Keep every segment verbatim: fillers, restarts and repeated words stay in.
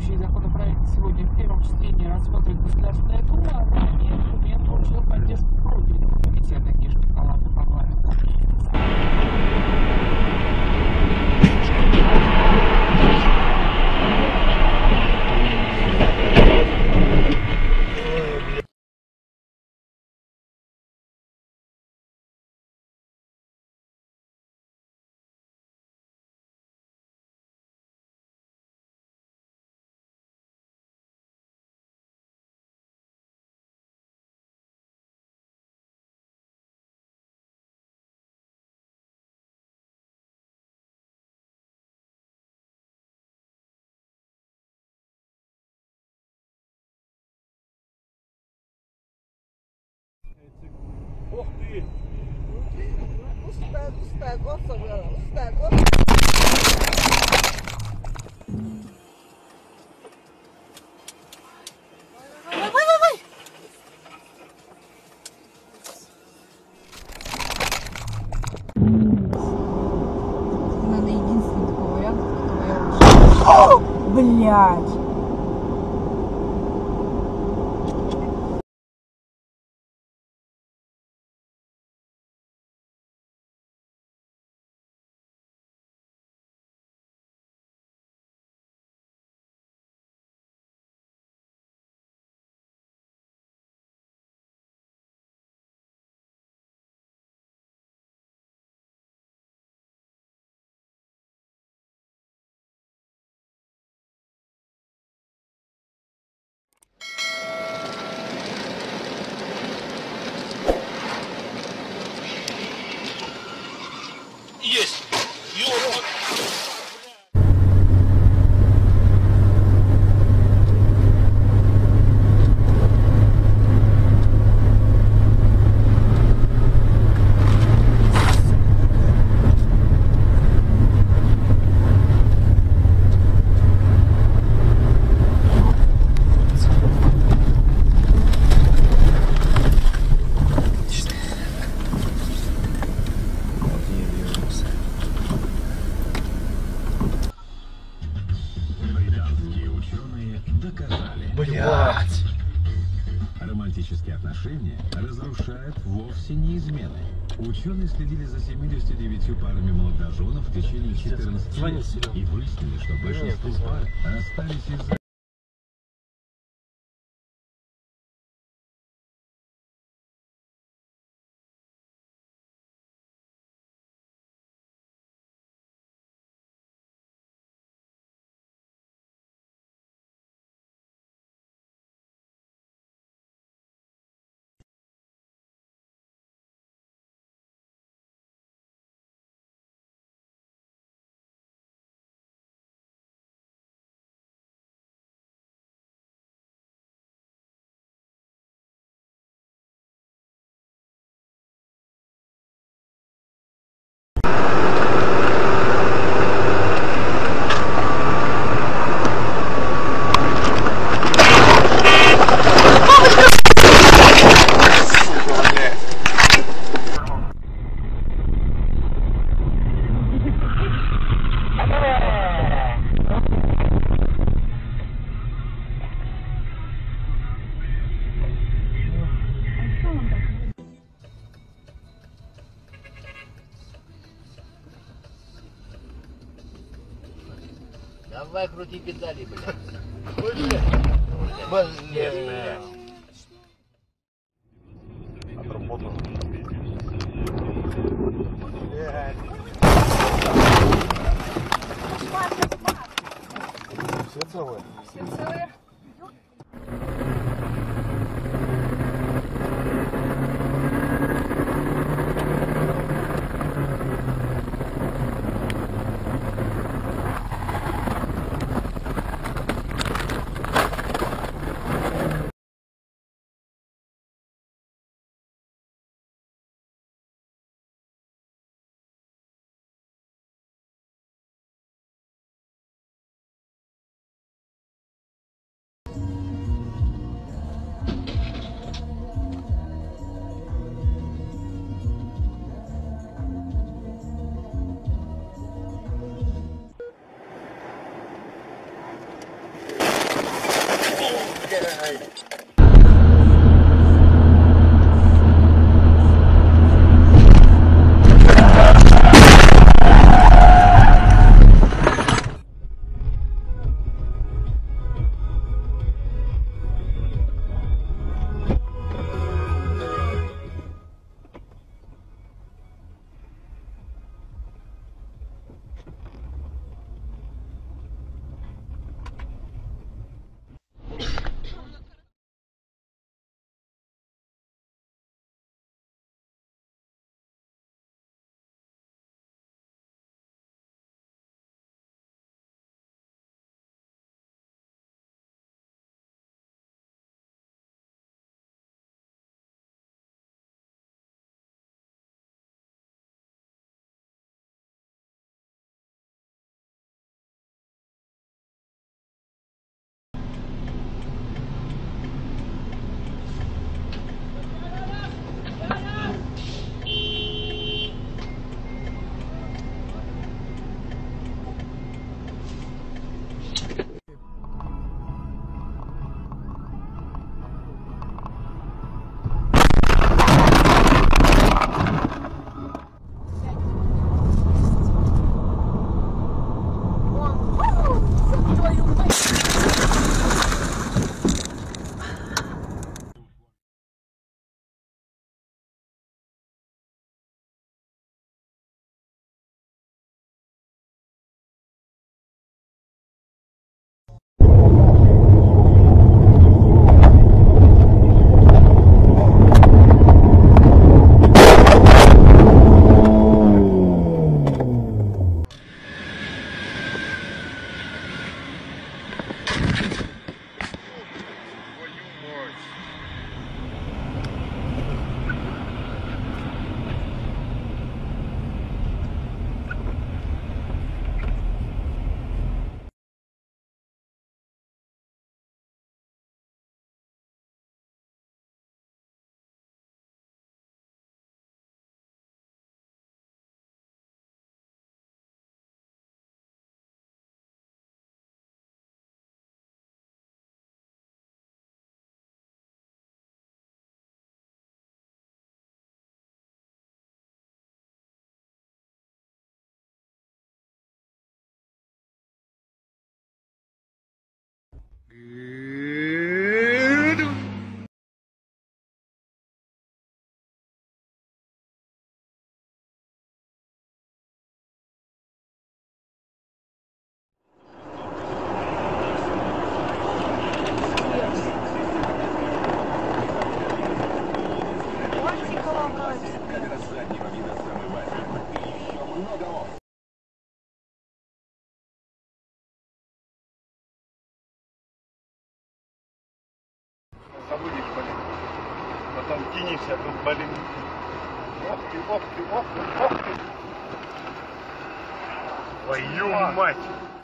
Следующий законопроект сегодня в первом чтении рассмотрит Государственная Дума, а ранее документ получил поддержку профильного комитета Кишки Палаты парламента. Ох ты! Успех, успех, особливо, успех. Надо единственный такой вариант, который я вообще... Блять! Есть! Ёлка! Доказали. Блять! Романтические отношения разрушают вовсе не измены. Ученые следили за семьюдесятью девятью парами молодоженов в течение четырнадцати лет и выяснили, что большинство пар расстались из-за Давай крути педали, блядь. Блин! Отработал. Блять! Все целые? Все целые? Забудешь, блин. Потом кинешься, тут, блин. Ох ты, ох ты, ох ты, ох ты. Твою мать!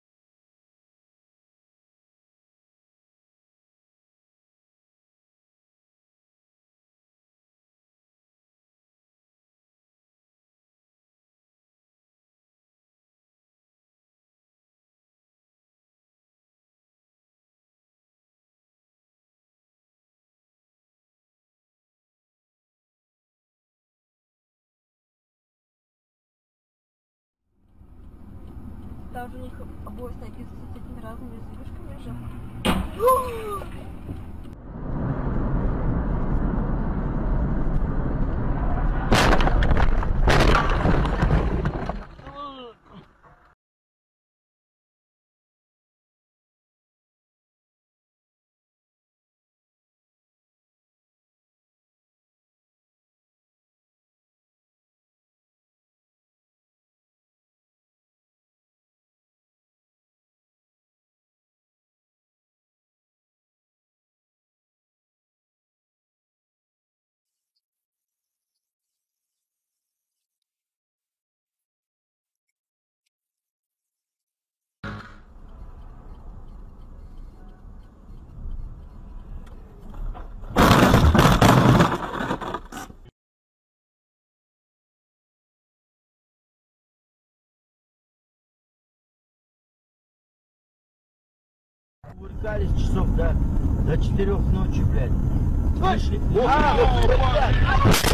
Даже у них обои написаны с этими разными задвижками же. Увлекались часов, да? До четырех ночи, блядь. Ой! Вышли. О, А, блядь!